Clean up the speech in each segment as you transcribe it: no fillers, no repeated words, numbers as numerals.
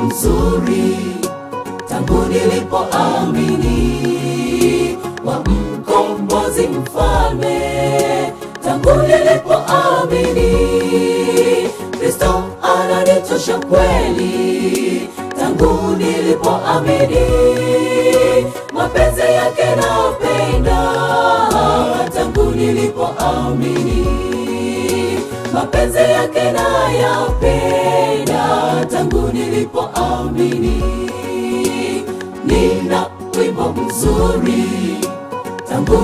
mzuri tangu nilipoamini, wa mkombozi mfalme tangu nilipoamini. Kristo ananitosha kweli tangu nilipoamini. Mapenzi yake napenda tangu nilipoamini. Mapenzi yake nayapenda tangu nilipoamini. Nina wimbo mzuri tangu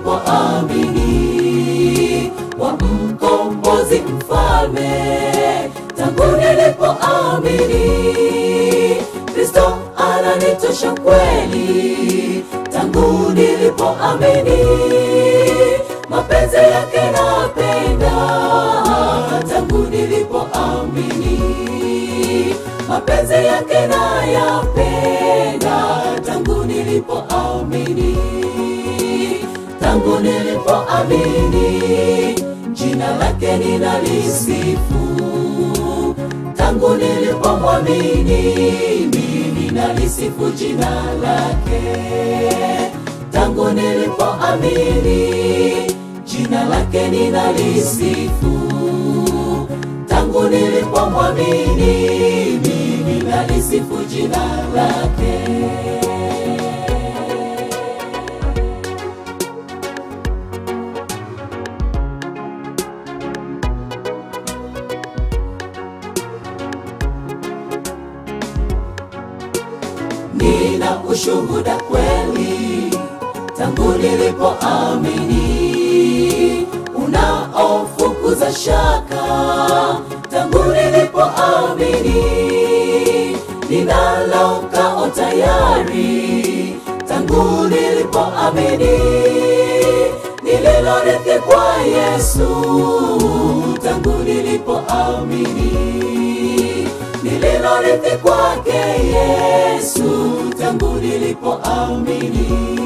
nilipoamini, wa mkombozi mfalme tangu nilipoamini. Kristo ananitosha kweli tangu nilipoamini. Mapenzi yake napenda tangu nilipoamini. Mapenzi yake nayapenda tangu nilipoamini. Tangu nilipoamini, jina lake ninalisifu. Tangu nilipomwamini, mimi nalisifu jina lake. Tangu nilipoamini, jina lake ninalisifu. Tangu nilipomwamini, mimi nalisifu jina lake. Nina ushuhuda kweli tangu nilipoamini, unaofukuza shaka tangu nilipoamini. Ninalo kao tayari tangu nilipoamini. Nililorithi kwa Yesu tangu nilipoamini. Nililorithi kwake Yesu tangu nilipoamini.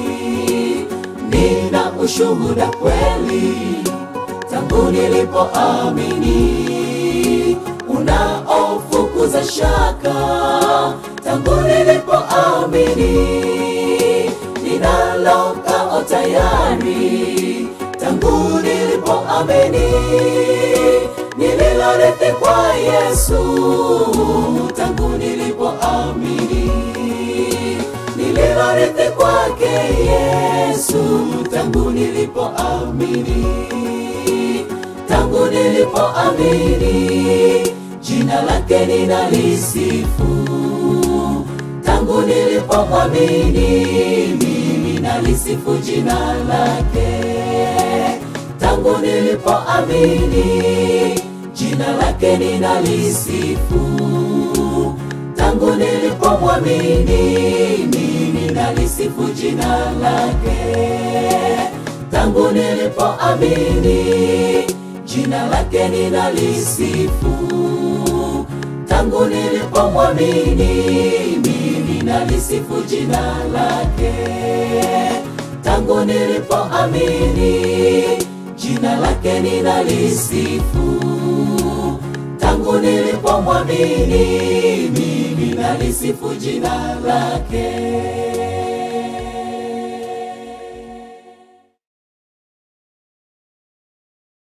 Nina ushuhuda kweli tangu nilipoamini, unaofukuza shaka tangu nilipoamini. Ninalo kao tayari tangu nilipoamini. Nililorithi kwa Yesu tangu nilipoamini. Nililorithi kwake Yesu tangu nilipoamini. Tangu nilipoamini, jina lake ninalisifu. Tangu nilipomwamini, mimi nalisifu jina lake. Tangu nilipoamini, jina lake ninalisifu. Tangu nilipomwamini, mimi nalisifu jina lake. Tangu nilipoamini, jina lake ninalisifu. Tangu nilipomwamini, mimi nalisifu jina lake. Tangu nilipoamini, jina lake ninalisifu. Tangu nilipomwamini, mimi nalisifu jina lake.